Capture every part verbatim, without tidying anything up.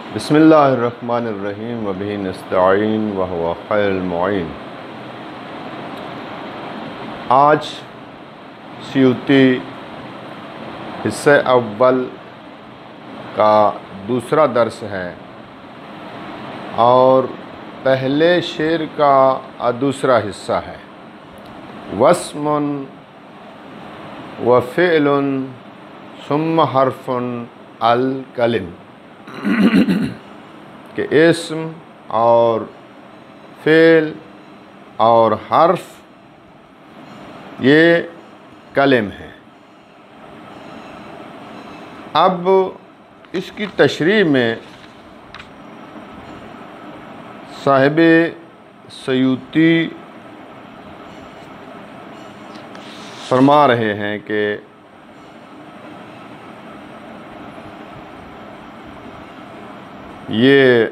बिस्मिल्लाहिर्रहमानिर्रहीम व बिही नस्तईन व हुवा खैरुल मुईन। आज सियूती हिस्से अव्वल का दूसरा दर्स है और पहले शेर का दूसरा हिस्सा है। वस्मुन व फ़िअलुन सुम्मा हर्फ़ुन अल कलिम के इस्म और फ़ेल और हर्फ ये कलम है। अब इसकी तशरीह में साहिबे सयूती फरमा रहे हैं कि ये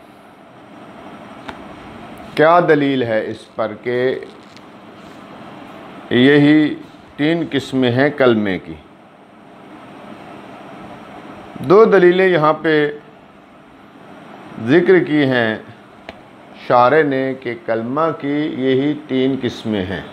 क्या दलील है इस पर कि यही तीन किस्में हैं कलमे की। दो दलीलें यहाँ पे ज़िक्र की हैं शारे ने कि कलमा की यही तीन किस्में हैं,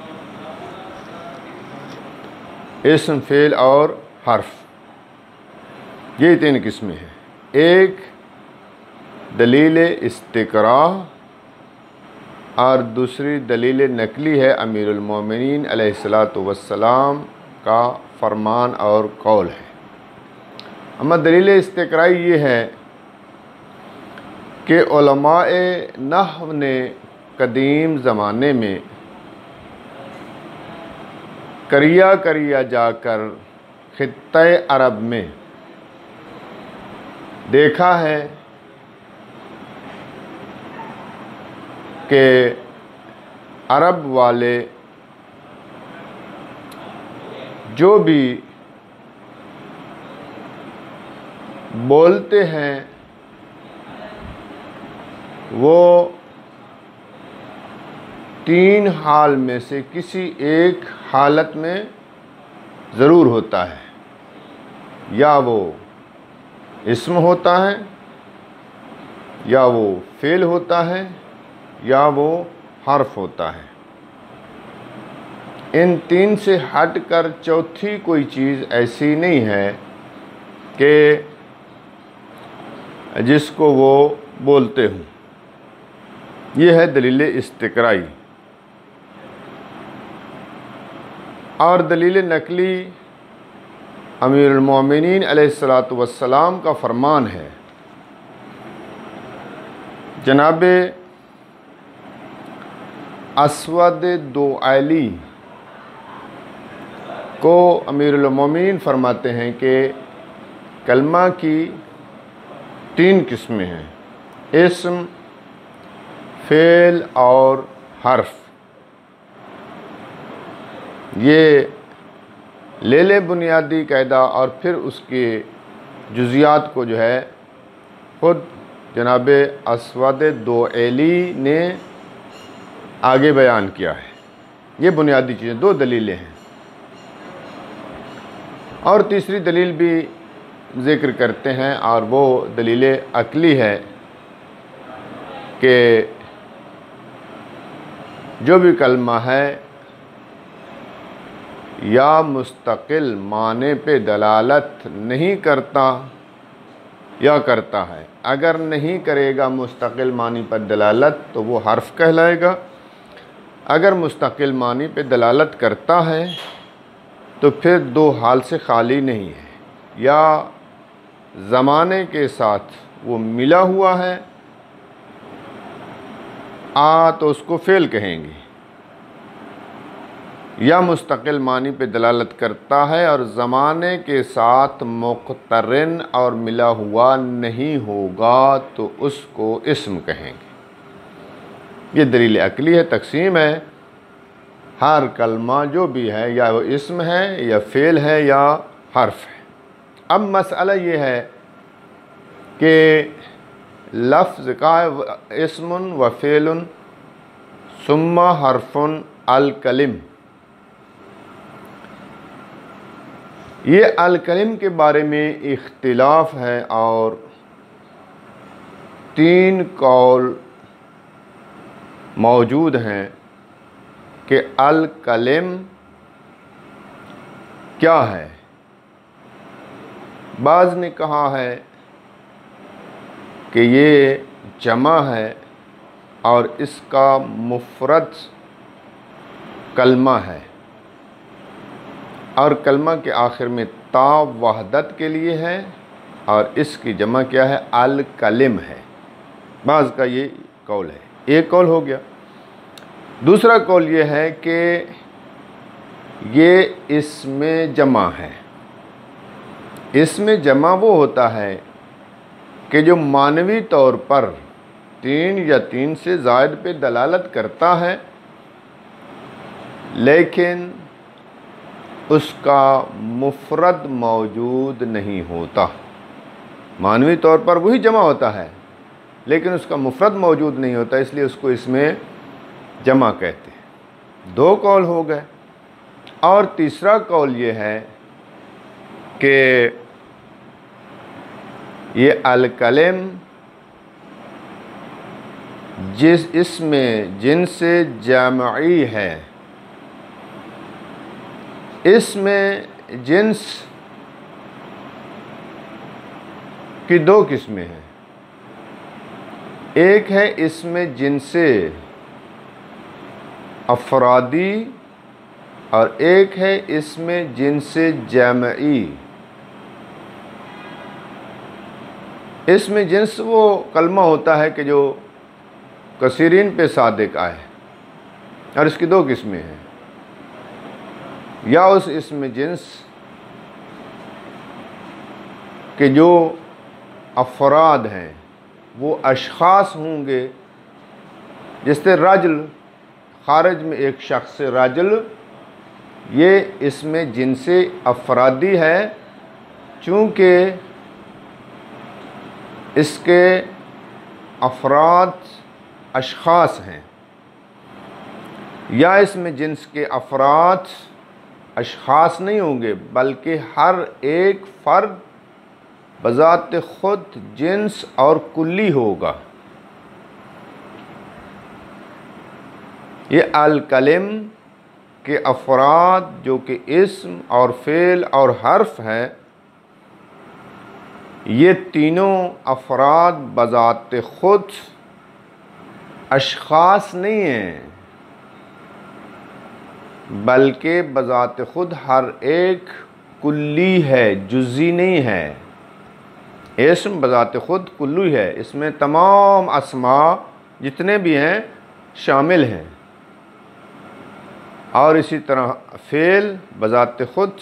इस्म, फ़ेल और हर्फ, ये तीन किस्में हैं। एक दलील इस्तिक़राह और दूसरी दलील नकली है अमीरुल मोमिनीन अलैहिस्सलातु वस्सलाम का फरमान और कौल है। अमा दलील इस्तिक़राही ये है कि उलमाए नहव ने कदीम ज़माने में करिया करिया जाकर खित्ते अरब में देखा है कि अरब वाले जो भी बोलते हैं वो तीन हाल में से किसी एक हालत में ज़रूर होता है, या वो इस्म होता है, या वो फ़ेल होता है, या वो हर्फ होता है। इन तीन से हटकर चौथी कोई चीज़ ऐसी नहीं है कि जिसको वो बोलते हों। ये है दलील इस्तिक़राई। और दलील नकली अमीरुल मोमिनीन अलैहिस्सलातु वस्सलाम का फरमान है। जनाबे अस्वद दुआली को अमीरुल मोमिनीन फरमाते हैं कि कलमा की तीन किस्में हैं, इस्म, फ़ेल और हर्फ। ये ले ले बुनियादी कायदा और फिर उसके जुज़ियात को जो है खुद जनाबे अस्वद दुआली ने आगे बयान किया है। ये बुनियादी चीज़ें, दो दलीलें हैं। और तीसरी दलील भी ज़िक्र करते हैं और वो दलील अक्ली है कि जो भी कलमा है या मुस्तकिल माने पे दलालत नहीं करता या करता है। अगर नहीं करेगा मुस्तकिल मानी पर दलालत तो वो हर्फ कहलाएगा। अगर मुस्तकिल मानी पे दलालत करता है तो फिर दो हाल से खाली नहीं है, या ज़माने के साथ वो मिला हुआ है आ तो उसको फ़ेल कहेंगे, या मुस्तकिल मानी पे दलालत करता है और ज़माने के साथ मुक़तरिन और मिला हुआ नहीं होगा तो उसको इस्म कहेंगे। ये दलील अक्ली है, तक़सीम है। हर कलमा जो भी है या वो इस्म है या फ़ेल है या हर्फ है। अब मसला ये है कि लफ्ज़ का इस्मुन व फ़ेलुन सुम्मा हर्फ़ुन अल कलिम, ये अल कलिम के बारे में इख्तिलाफ़ है और तीन कौल मौजूद हैं कि अल कलिम क्या है। बाज़ ने कहा है कि ये जमा है और इसका मुफ़रद कलमा है और कलमा के आखिर में ता वहदत के लिए है और इसकी जमा क्या है, अल कलिम है। बाज़ का ये कौल है। एक कौल हो गया। दूसरा कौल ये है कि ये इसमें जमा है। इसमें जमा वो होता है कि जो मानवी तौर पर तीन या तीन से ज़ायद पे दलालत करता है लेकिन उसका मुफ़रद मौजूद नहीं होता। मानवी तौर पर वही जमा होता है लेकिन उसका मुफ़रद मौजूद नहीं होता, इसलिए उसको इसमें जमा कहते हैं। दो कौल हो गए। और तीसरा कौल ये है कि ये अल कलिम जिस इसमें जिनसे जामई है, इसमें जिन्स की दो किस्में हैं। एक है इसमें जिनसे अफरादी और एक है इसमें जिनसे जामई। इसमें जिन्स वो कलमा होता है कि जो कसीरीन पे सादिक आए और इसकी दो किस्में हैं। या उस इसमें जिन्स के जो अफराद हैं वो अशख़ास होंगे, जैसे रजल, खारिज में एक शख्स से रजल, ये इसमें जिनसे अफरादी है चूँकि इसके अफराद अशख़ास हैं। या इसमें जिन्स के अफराद अशख़ास नहीं होंगे बल्कि हर एक फ़र्द बज़ात ख़ुद जिन्स और कुल्ली होगा। ये अल कलिम के अफराद जो कि इस्म और फ़ेल और हर्फ है, ये तीनों अफराद बज़ात ख़ुद अशख़ास नहीं हैं बल्कि बज़ात ख़ुद हर एक कुल्ली है, जुज़ी नहीं है। इस्म बज़ात ख़ुद कुल्ली है, इसमें तमाम अस्मा जितने भी हैं शामिल हैं। और इसी तरह फ़ेल बज़ात ख़ुद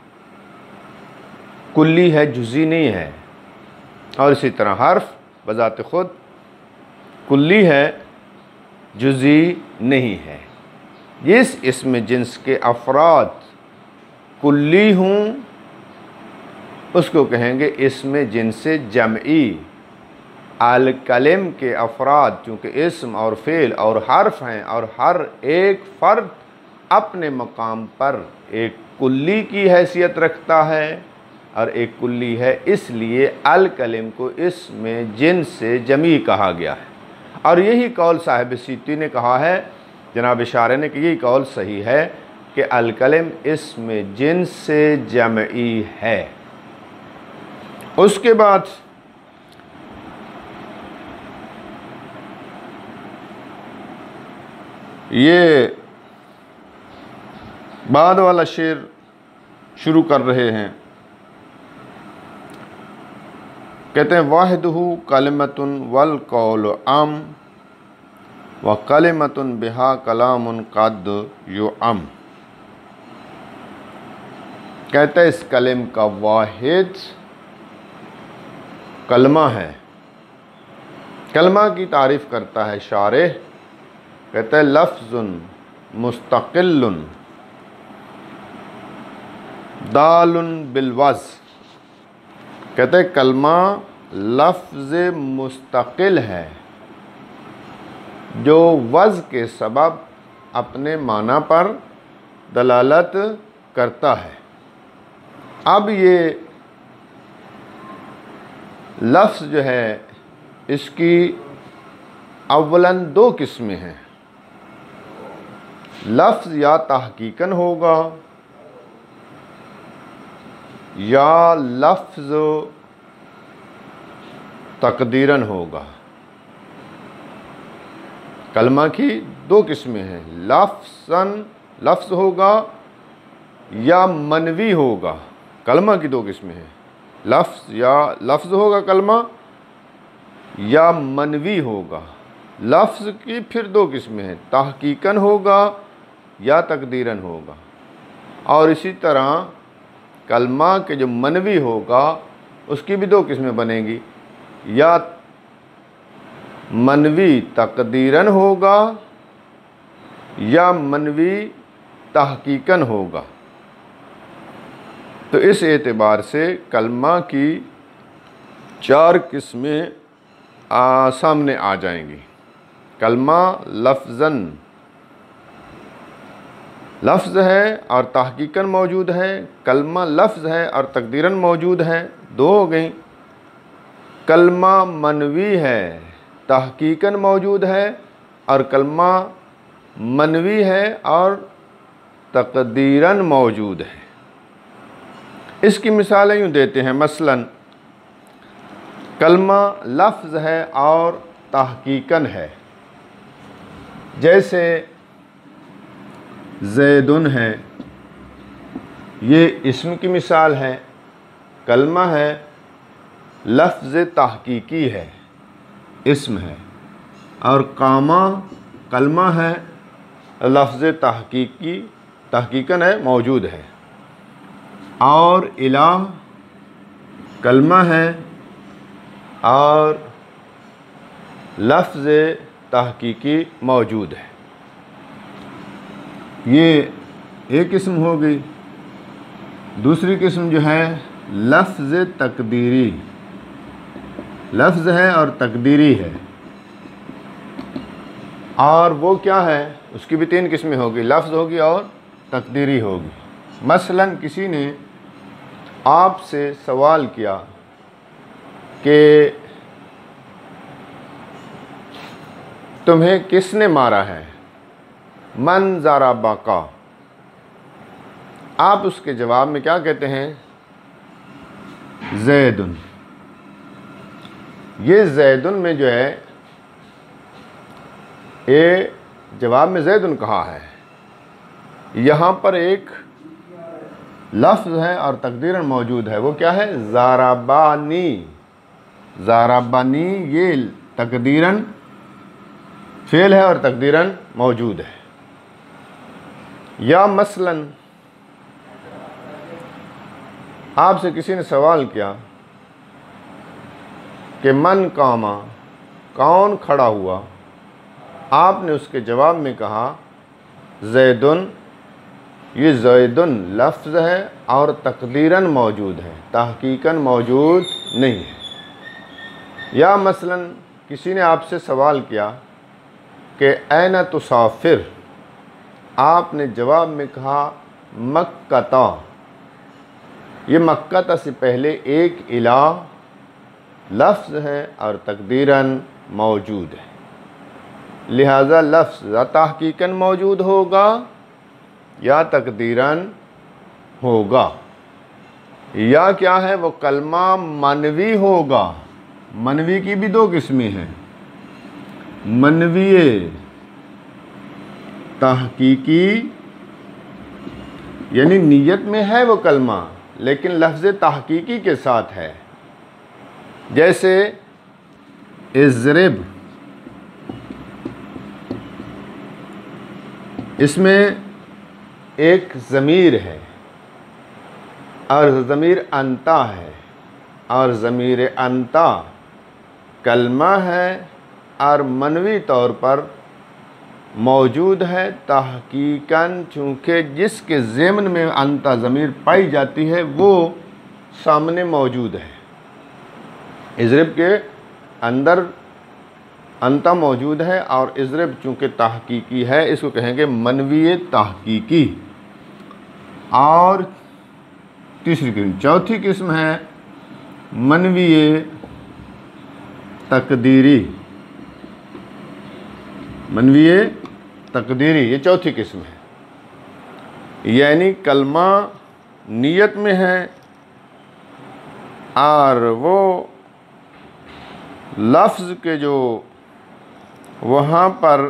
कुल्ली है, जुज़ी नहीं है। और इसी तरह हर्फ बज़ात ख़ुद कुल्ली है, जुज़ी नहीं है। जिस इसमें जिन्स के अफराद कुल्ली हों उसको कहेंगे इसमें जिनसे जमई। अल कलिम के अफराद चूँकि इस्म और फ़ेल और हर्फ हैं और हर एक फ़र्द अपने मकाम पर एक कुल्ली की हैसियत रखता है और एक कुल्ली है, इसलिए अल कलिम को इसमें जिन्स से जमी कहा गया है। और यही कौल साहिब सीती ने कहा है, जनाब इशारे ने, कि यही कौल सही है कि अल कलिम इसमें जिन्स से जमई है। उसके बाद ये बाद वाला शेर शुरू कर रहे हैं। कहते हैं वाहिदहु कलिमतुन वल कौल अम व कलिमतुन बिहा कलामुन कद युअम। कहते हैं इस कलिम का वाहिद कलमा है। कलमा की तारीफ़ करता है शारे, कहते हैं लफ्ज़ुन मुस्तक़िल्लुन दालुन बिलवज़। कहते हैं कलमा लफ्ज़ मुस्तक़िल है जो वज़ के सबब अपने माना पर दलालत करता है। अब ये लफ्ज़ जो है इसकी अव्वलन दो किस्में हैं, लफ्ज़ या तहकीकन होगा या लफ्ज़ तकदीरन होगा। कलमा की दो किस्में हैं, लफ्ज़न लफ्ज़ होगा या मनवी होगा। कलमा की दो किस्में हैं, लफ्ज़ या लफ्ज़ होगा कलमा या मनवी होगा। लफ्ज़ की फिर दो किस्में हैं, तहकीकन होगा या तकदीरन होगा। और इसी तरह कलमा के जो मनवी होगा उसकी भी दो किस्में बनेगी, या मनवी तकदीरन होगा या मनवी तहकीकन होगा। तो इस एतबार से कलमा की चार किस्में आ, सामने आ जाएंगी। कलमा लफ्ज़न लफ्ज़ है और तहकीकन मौजूद है, कलमा लफ्ज़ है और तकदीरन मौजूद है, दो हो गई। कलमा मनवी है, तहकीकन मौजूद है, और कलमा मनवी है और तकदीरन मौजूद है। इसकी मिसालें यूँ देते हैं, मसलन कलमा लफ्ज़ है और तहकीकन है, जैसे ज़ैदुन है, ये इस्म की मिसाल है, कलमा है, लफ्ज़ तहकीकी है, इस्म है, और कामा कलमा है, लफ्ज़ तहकीकी तहकीकन है, मौजूद है। और इलाह कलमा है और लफ्ज़ तहकीकी मौजूद है। ये एक किस्म हो गई। दूसरी किस्म जो है लफ्ज़ तकदीरी, लफ्ज़ है और तकदीरी है, और वो क्या है, उसकी भी तीन किस्में होगी, लफ्ज़ होगी और तकदीरी होगी। मसलन किसी ने आपसे सवाल किया कि तुम्हें किसने मारा है, मन ज़राबा का। आप उसके जवाब में क्या कहते हैं, ज़ैदुन। ये ज़ैदुन में जो है, ये जवाब में ज़ैदुन कहा है, यहाँ पर एक लफ्ज़ है और तकदीरन मौजूद है, वो क्या है, ज़राबानी। ज़राबानी ये तकदीरन फ़ेल है और तकदीरन मौजूद है। या मसलन आपसे किसी ने सवाल किया कि मन कामा, कौन खड़ा हुआ। आपने उसके जवाब में कहा ज़ैदुन। ये ज़ैदुन लफ्ज़ है और तकदीरन मौजूद है, तहकीकन मौजूद नहीं है। या मसलन किसी ने आपसे सवाल किया कि ऐन तुसाफिर। आपने जवाब में कहा मक्कता। ये मक्कता से पहले एक इलाह लफ्ज़ है और तकदीरन मौजूद है, लिहाजा लफ्ज़ या तहकीकन मौजूद होगा या तकदीरन होगा। या क्या है, वो कलमा मनवी होगा। मनवी की भी दो किस्में हैं, मनवी तहकीकी, यानी नीयत में है वो कलमा लेकिन लफ्ज़ तहकीकी के साथ है, जैसे इज़रिब। इसमें एक ज़मीर है और ज़मीर अंता है, और ज़मीर अंता कलमा है और मनवी तौर पर मौजूद है तहकीकन, चूँकि जिसके ज़ेमन में अंता ज़मीर पाई जाती है वो सामने मौजूद है। इज़रिब के अंदर अंता मौजूद है और इज़रिब चूँकि तहकीकी है, इसको कहेंगे मनवी तहकीकी। और तीसरी किस्म, चौथी किस्म है मनवी तकदीरी, मनवीय तकदीरी, ये चौथी किस्म है। यानी कलमा नीयत में है और वो लफ्ज़ के जो वहाँ पर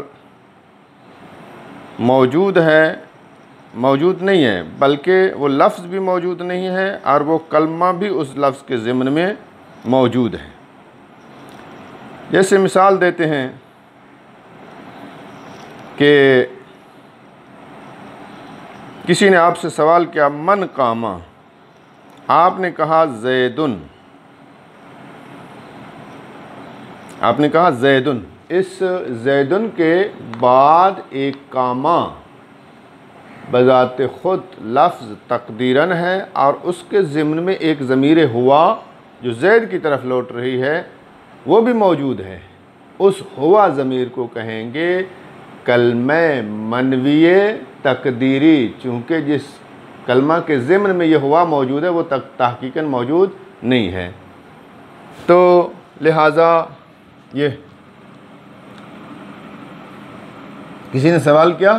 मौजूद है, मौजूद नहीं है, बल्कि वो लफ्ज़ भी मौजूद नहीं है और वो कलमा भी उस लफ्ज़ के ज़िम्न में मौजूद है। जैसे मिसाल देते हैं कि किसी ने आपसे सवाल किया मन कामा, आपने कहा ज़ैदुन, आपने कहा ज़ैदुन। इस ज़ैदुन के बाद एक कामा बज़ाते ख़ुद लफ्ज़ तकदीरन है और उसके ज़िम्न में एक ज़मीर हुआ जो ज़ैद की तरफ लौट रही है वो भी मौजूद है। उस हुआ ज़मीर को कहेंगे कलमे मनवीय तकदीरी, चूँकि जिस कलमा के ज़िम्न में ये हुआ मौजूद है वो तक तहकीकन मौजूद नहीं है। तो लिहाजा ये किसी ने सवाल किया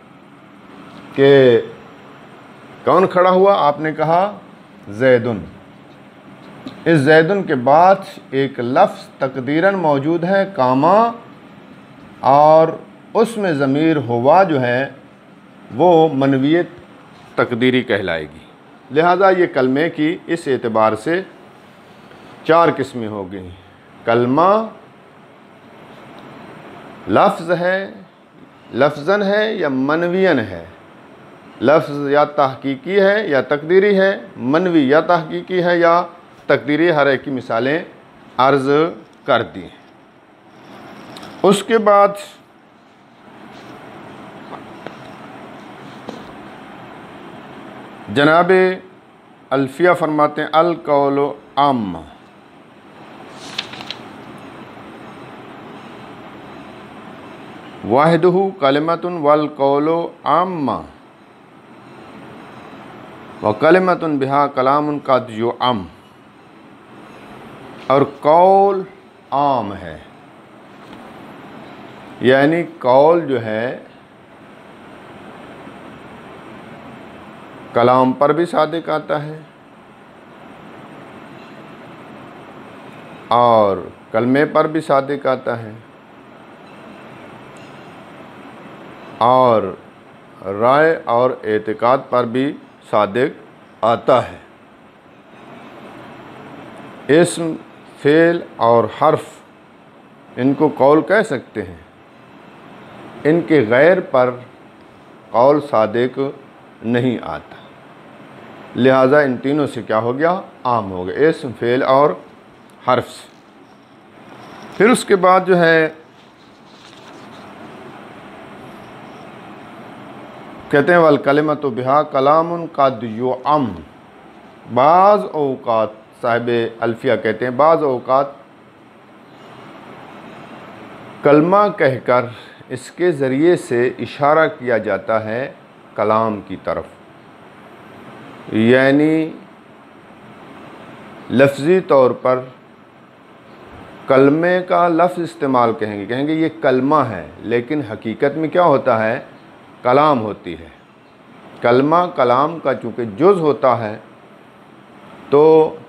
कि कौन खड़ा हुआ, आपने कहा ज़ैदुन। इस ज़ैदुन के बाद एक लफ्ज़ तकदीरन मौजूद है कामा और उसमें ज़मीर हुआ जो है वो मनवीय तकदीरी कहलाएगी। लिहाजा ये कलमे की इस एतबार से चार किस्में हो गई। कलमा लफ्ज़ है, लफ्ज़न है या मनवियन है। लफ्ज़ या तहकीकी है या तकदीरी है, मनवी या तहकीकी है या तकदीरी, हर एक की मिसालें अर्ज़ कर दी। उसके बाद जनाब अल्फिया फरमाते हैं अल कौलो आम्मा, वाहिदहु कलिमतुन वल कौलो आम्मा व कलिमतुन बिहा कलामुन कद युअम। और कौल आम है, यानी कौल जो है कलाम पर भी सादिक आता है और कलमे पर भी सादिक आता है और राय और एतिकाद पर भी सादिक आता है। इस्म, फ़ेल और हर्फ इनको कौल कह सकते हैं। इनके गैर पर कौल सादिक नहीं आता, लिहाजा इन तीनों से क्या हो गया, आम हो गया, इस्म, फ़ेल और हर्फ से। फिर उसके बाद जो है कहते हैं वल कलिमत बिहा कलामुन कद युअम। बाज़ औक़ात साहिब अल्फिया कहते हैं बाज़ औक़ात कलमा कहकर इसके ज़रिए से इशारा किया जाता है कलाम की तरफ, यानी लफ्ज़ी तौर पर कलमे का लफ्ज़ इस्तेमाल कहेंगे, कहेंगे ये कलमा है, लेकिन हकीकत में क्या होता है, कलाम होती है। कलमा कलाम का चूँकि जुज़ होता है तो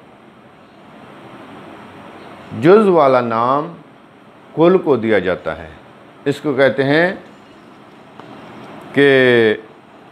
जुज़ वाला नाम कुल को दिया जाता है। इसको कहते हैं कि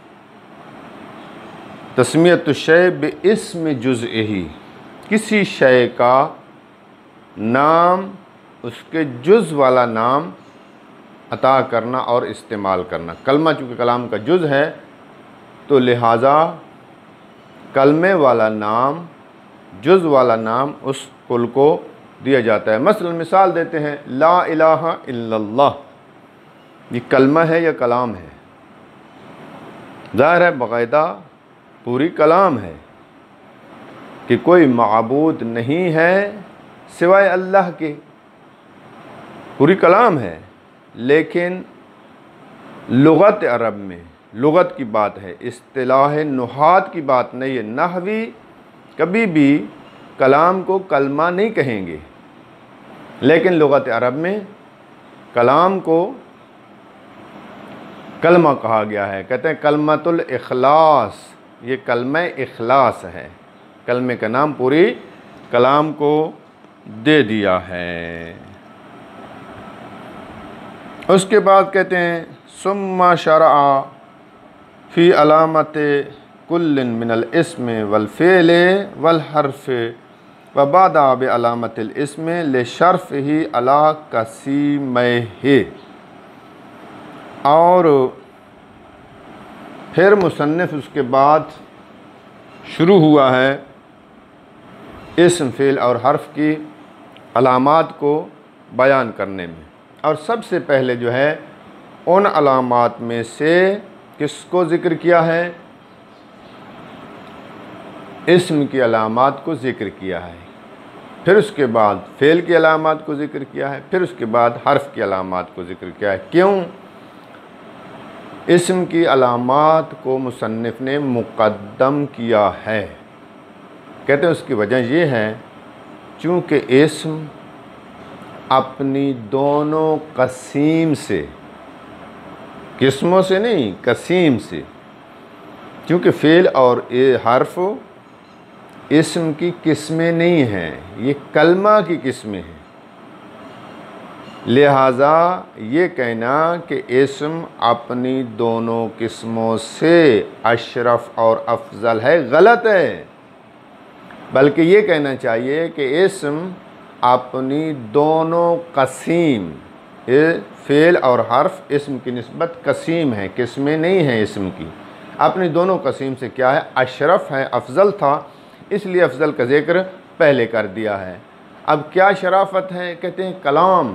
तस्मियत शय बिस्म जुज़इही, किसी शय का नाम उसके जुज़ वाला नाम अता करना और इस्तेमाल करना। कलमा चूँकि कलाम का जुज़ है तो लिहाजा कलमे वाला नाम, जुज़ वाला नाम उस कुल को दिया जाता है। मसलन मिसाल देते हैं ला इलाहा इल्लल्लाह, ये कलमा है या कलाम है? ज़ाहिर है बाकायदा पूरी कलाम है कि कोई माबूद नहीं है सिवाय अल्लाह के, पूरी कलाम है। लेकिन लुगत अरब में लुगत की बात है, इस्तिलाह नुहात की बात नहीं है। नहवी कभी भी कलाम को कलमा नहीं कहेंगे, लेकिन लुग़त अरब में कलाम को कलमा कहा गया है। कहते हैं कलमतुल इखलास, ये कलमा इखलास है। कलमे का नाम पूरी कलाम को दे दिया है। उसके बाद कहते हैं सुम्मा शरआ फ़ी अलामत कुल्लिन मिनल इस्म वल फ़ेल वल हर्फ़ व बादा बि अलामतिल इस्म ले शर्फ़ ही अला कसीमैहि। और फिर मुसन्निफ़ उसके बाद शुरू हुआ है इस्म, फ़ेल और हर्फ की अलामात को बयान करने में। और सबसे पहले जो है उन अलामात में से किसको ज़िक्र किया है? इस्म की अलामात को ज़िक्र किया है। फिर उसके बाद फ़ेल की अलामात को ज़िक्र किया है। फिर उसके बाद हर्फ की अलामात को ज़िक्र किया है। क्यों इस्म की अलामात को मुसन्निफ़ ने मुक़द्दम किया है? कहते हैं उसकी वजह ये है चूँकि इस्म अपनी दोनों कसीम से, किस्मों से नहीं कसीम से, क्योंकि फ़ेल और हर्फ इस्म की किस्में नहीं हैं, ये कलमा की किस्में हैं। लिहाजा ये कहना कि इस्म अपनी दोनों किस्मों से अशरफ और अफजल है, गलत है। बल्कि ये कहना चाहिए कि इस्म अपनी दोनों कसीम, फ़ेल और हर्फ इस्म की निस्बत कसीम है, किस्में नहीं हैं इस्म की, अपनी दोनों कसीम से क्या है? अशरफ है, अफजल था, इसलिए अफजल का ज़िक्र पहले कर दिया है। अब क्या शराफत है? कहते हैं कलाम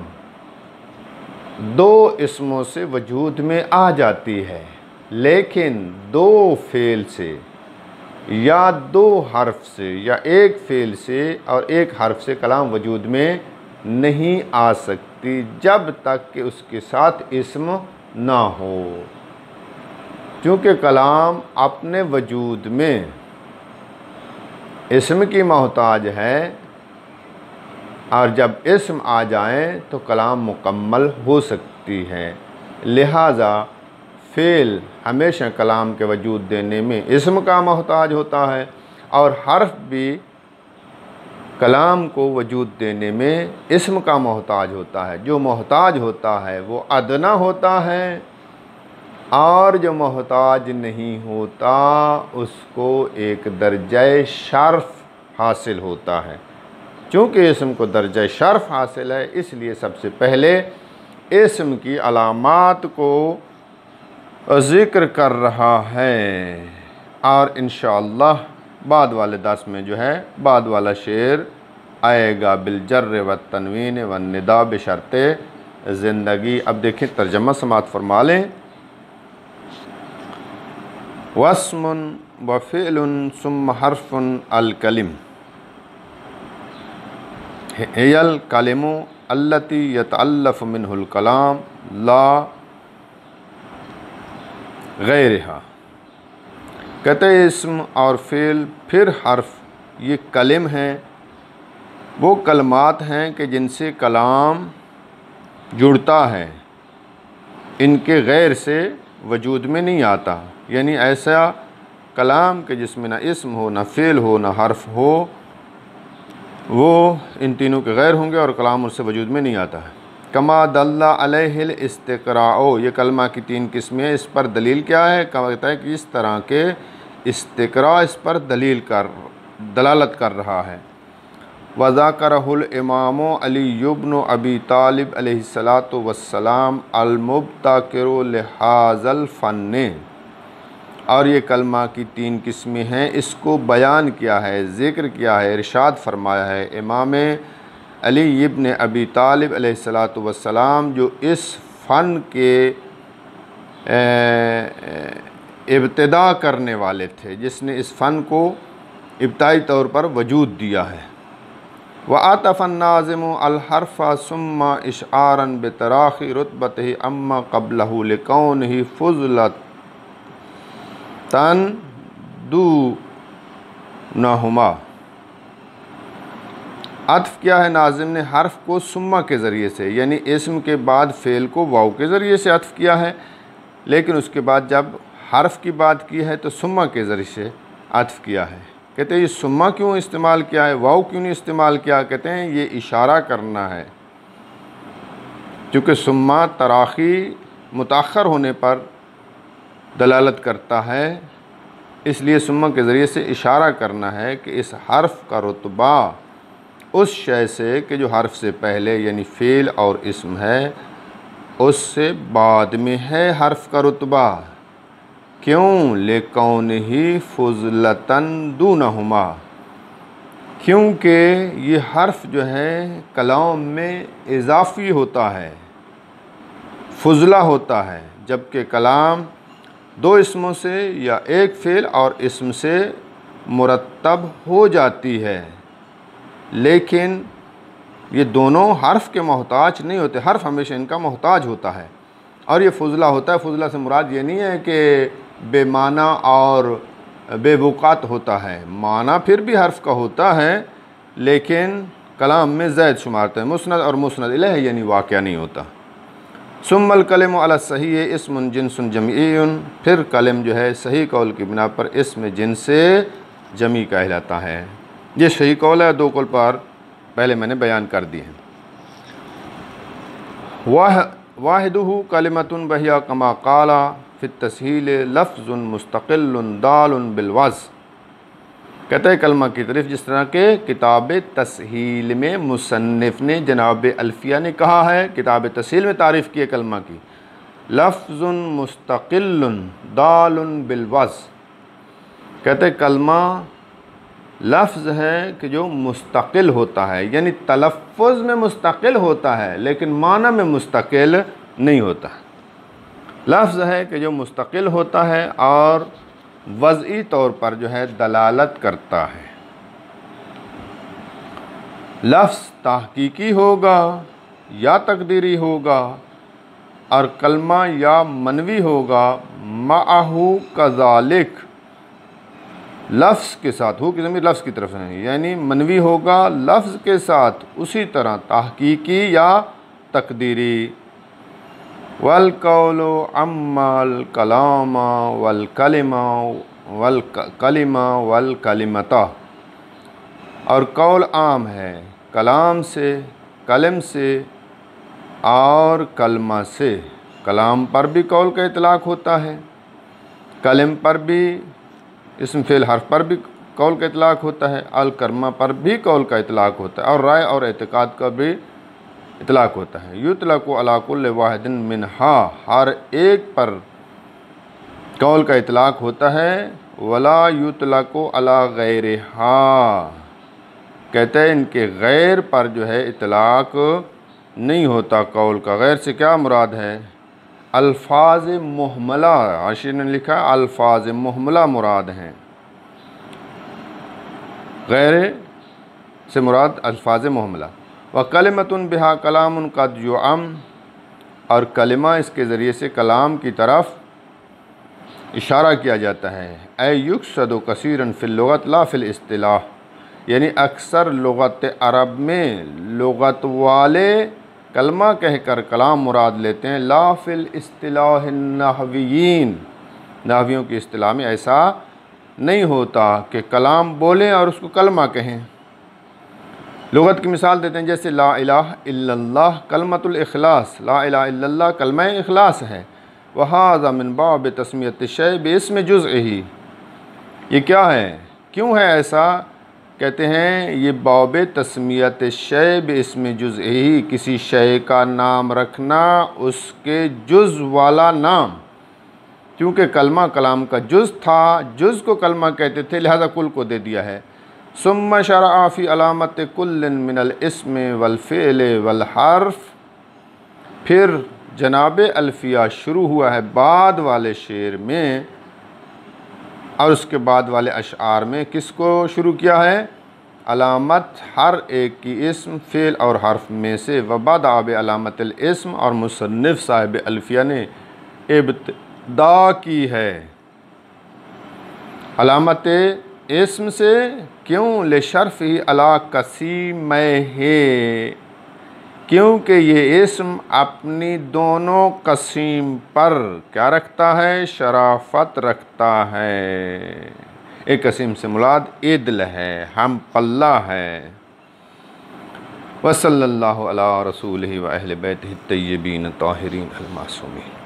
दो इस्मों से वजूद में आ जाती है, लेकिन दो फ़ेल से या दो हर्फ से या एक फ़ेल से और एक हर्फ से कलाम वजूद में नहीं आ सकती जब तक कि उसके साथ इस्म ना हो। क्योंकि कलाम अपने वजूद में इस्म की मोहताज है, और जब इस्म आ जाए तो कलाम मुकम्मल हो सकती है। लिहाजा फ़ेल हमेशा कलाम के वजूद देने में इस्म का मोहताज होता है, और हर्फ भी कलाम को वजूद देने में इस्म का मोहताज होता है। जो मोहताज होता है वो अदना होता है, और जो मोहताज नहीं होता उसको एक दर्जे शर्फ हासिल होता है। चूँकि इस्म को दर्जे शर्फ हासिल है, इसलिए सबसे पहले इस्म की अलामात को ज़िक्र कर रहा है। और इंशाअल्लाह बाद वाले दस में जो है बाद वाला शेर आएगा, बिलजर्र व तनवीन व निदा बशर्ते ज़िंदगी। अब देखें तर्जमा समात फरमा लें। वस्मुन व फ़िअलुन सुम्मा हर्फ़ुन अल कलिम हियल कलिमु अल्लती यतअल्लफ़ु मिन्हुल कलाम ला गैरिहा। कहते इस्म और फ़ेल फिर हर्फ ये कलिम हैं, वो कलमात हैं कि जिनसे कलाम जुड़ता है, इनके गैर से वजूद में नहीं आता। यानी ऐसा कलाम के जिसमें ना इस्म हो, ना फ़ेल हो, ना हर्फ हो, वो इन तीनों के गैर होंगे और कलाम उससे वजूद में नहीं आता है। कमा दल्ला अलैहिल इस्तिक़राओ, ये कलमा की तीन किस्में, इस पर दलील क्या है? कहता है कि इस तरह के इस्तिक़रा इस पर दलील कर दलालत कर रहा है। वज़ाकरहुल इमामो अली इब्न अबी तालिब अलैहिस्सलातु वस्सलाम अल-मुब्तकिरु लिहाज़ल फ़न्ने। और ये कलमा की तीन किस्में हैं, इसको बयान किया है, ज़िक्र किया है, इरशाद फरमाया है इमाम अली इब्न अबी तालिब अलैहिस्सलातु वस्सलाम, जो इस फ़न के इब्तिदा करने वाले थे, जिसने इस फ़न को इब्तिदाई तौर पर वजूद दिया है। व आतफ़न नाज़िमु अल हर्फ़ा सुम्मा इशआरन बितराख़ी रुतबतिही अम्मा क़ब्लहु लिकौनिही फ़ुज़लत तन दू नहुमा। अत्फ किया है नाज़िम ने हर्फ को सुम्मा के ज़रिए से, यानी इस्म के बाद फ़ेल को वाव के ज़रिए से अत्फ किया है, लेकिन उसके बाद जब हर्फ की बात की है तो सुम्मा के ज़रिए से अत्फ किया है। कहते हैं ये सुम्मा क्यों इस्तेमाल किया है, वाव क्यों नहीं इस्तेमाल किया? कहते हैं ये इशारा करना है, क्योंकि सुम्मा तराखी मुताख़र होने पर दलालत करता है, इसलिए सुम्मा के ज़रिए से इशारा करना है कि इस हर्फ का रुतबा उस शय से कि जो हर्फ से पहले यानी फ़ेल और इस्म है उससे बाद में है हर्फ का रुतबा। क्यों? लेकौन ही फुज़लतन दूनहुमा, क्योंकि ये हर्फ जो है कलाम में इजाफ़ी होता है, फुज़ला होता है, जबकि कलाम दो इस्मों से या एक फ़ेल और इस्म से मुरत्तब हो जाती है, लेकिन ये दोनों हर्फ के मोहताज नहीं होते। हर्फ हमेशा इनका मोहताज होता है और ये फुज़ला होता है। फुज़ला से मुराद ये नहीं है कि बेमाना और बेवुकात होता है, माना फिर भी हर्फ का होता है, लेकिन कलाम में ज़ैद शुमारते हैं। मुस्नद और मुस्नद इलैह यानी वाक़या नहीं होता। सुम्मल कलिमु अला सही इस्मुन जिन्सुन जमीउन, फिर कलिम जो है सही कौल की बिना पर इस्म जिन्स से जमी कहलाता है। ये सही कौल है, दो कौल पर पहले मैंने बयान कर दिए हैं। वाह वाहिदुहु कलिमतुन बहिया कमा काला फित तस्हील लफ्ज़ुन मुस्तक़िल्लुन दालुन बिलवज़। कहते हैं कलमा की तरफ जिस तरह के किताब तस्हील में मुसन्निफ़ ने जनाब अल्फिया ने कहा है, किताब तस्हील में तारीफ़ की है कलमा की, लफ्ज़ुन मुस्तक़िल्लुन दालुन बिलवज़। कहते हैं कलमा लफ्ज़ है कि जो मुस्तक़िल होता है, यानी तलफ़्फ़ुज़ में मुस्तक़िल होता है लेकिन माना में मुस्तक़िल नहीं होता। लफ्ज़ है कि जो मुस्तक़िल होता है और वज़ई तौर पर जो है दलालत करता है। लफ्ज़ तहक़ीक़ी होगा या तक़दीरी होगा और कलमा या मनवी होगा। माअहू कज़ालिक, लफ्ज़ के साथ हो कि ज़मीर लफ्ज़ की तरफ है, यानी मनवी होगा लफ्ज़ के साथ उसी तरह तहक़ीक़ी या तक़दीरी। वल कौलु अम्मल कलामा वल कलिमा वल कलिमा वल कलिमता, और कौल आम है कलाम से, कलम से और कलमा से। कलाम पर भी कौल का इतलाक़ होता है, कलम पर भी, इसम फ़ेल हर्फ पर भी कौल का इतलाक़ होता है, अल करमा पर भी कौल का इतलाक़ होता है, और राय और एतक़ाद का भी इतलाक़ होता है। युतलक़ु अला कुल्लि वाहिदिन मिनहा, हर एक पर कौल का इतलाक़ होता है। वला युतलक़ु अला गैरिहा, कहते हैं इनके गैर पर जो है इतलाक़ नहीं होता कौल का। गैर से क्या मुराद है? अल्फाज मुहमला, आशिर ने लिखा अल्फाज मुहमला मुराद हैं। गैर से मुराद अल्फाज मुहमला। व कलिमतुन बिहा कलामुन कद युअम, और कलिमा इसके ज़रिए से कलाम की तरफ इशारा किया जाता है। ए युक़सदु कसीरन फ़िल लुग़त ला फ़िल इस्तिलाह, यानी अक्सर लुग़त अरब में लुग़त वाले कलमा कहकर कलाम मुराद लेते हैं, ला फ़िल इस्तिलाह नहवियीन, नहवियों की इस्तिलाह में ऐसा नहीं होता कि कलाम बोलें और उसको कलमा कहें। लुग़त की मिसाल देते हैं, जैसे ला इलाहा इल्लल्लाह कलमतुल इखलास, ला इलाहा इल्लल्लाह कलमा इखलास है। वहाज़ा मिन बाब तस्मियत शै बिस्म जुज़इही, ये क्या है, क्यों है ऐसा? कहते हैं ये बाब तस्मियत शै बिस्म जुज़इही, किसी शय का नाम रखना उसके जुज़ वाला नाम, क्योंकि कलमा कलाम का जुज़ था, जुज़ को कलमा कहते थे, लिहाजा कुल को दे दिया है। सुम्मा शरअ फ़ी अलामत कुल्लिन मिनल इस्म वल फ़िअल वल हर्फ, फिर जनाब अल्फिया शुरू हुआ है बाद वाले शेर में और उसके बाद वाले अशआर में। किसको शुरू किया है? अलामत हर एक की इस्म, फ़ेल और हर्फ में से। वबदा बि अलामतिल इस्म, और मुसन्निफ़ साहिब अल्फिया ने इब्तिदा की है अलामत इस्म से क्यों ले शर्फ ही अला कसीम है, क्योंकि ये इस्म अपनी दोनों कसीम पर क्या रखता है, शराफत रखता है। एक कसीम से मुराद इदल है, हम पल्ला है। वसल्लल्लाहु अला रसूलिही व अहले बैतिही तय्यबीन ताहिरीन अल मासूमीन।